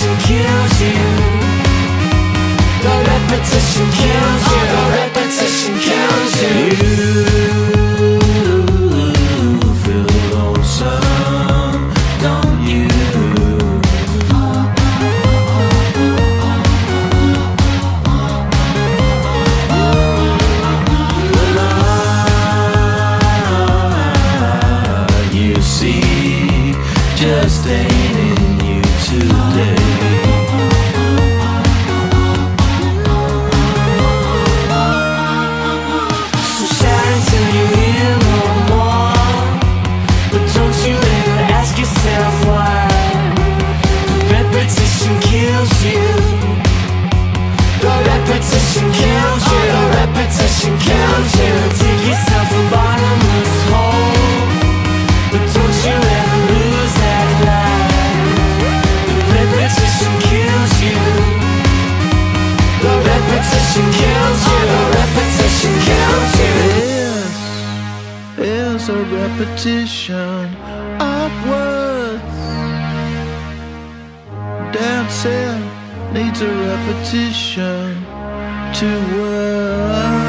repetition kills you. The repetition kills you. The repetition kills you. You feel lonesome, don't you? Just ain't in you today. So shout until you hear no more, but don't you ever ask yourself why. The repetition kills you. The repetition kills you. The repetition kills you. Dig yourself a bottomless hole, but don't you ever lose that light. The repetition kills you. The repetition kills you. The repetition kills you. This is a repetition of words. Dancing needs a repetition to work.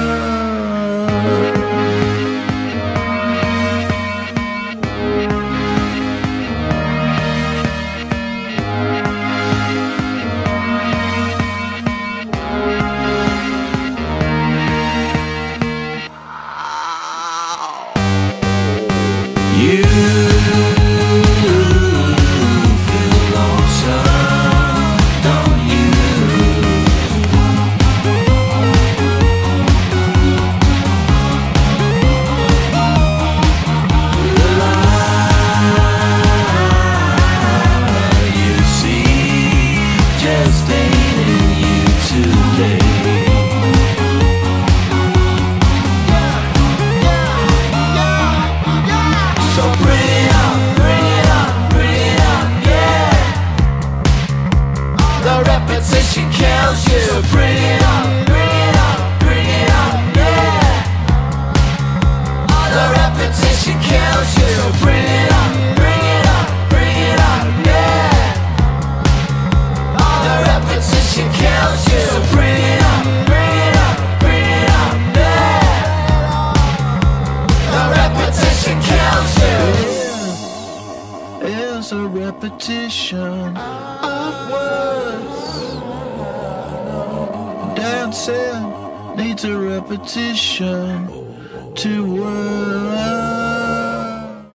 You feel lonesome, don't you? The light you see just ain't in you today. So bring it up, bring it up, bring it up, yeah. The repetition kills you. So bring it up, bring it up, bring it up, yeah. The repetition kills you. So bring it up, bring it up, bring it up, yeah. The repetition kills you. So bring it up, bring it up, bring it up, yeah. The repetition kills you. Is a repetition of words. Dancing needs a repetition to work.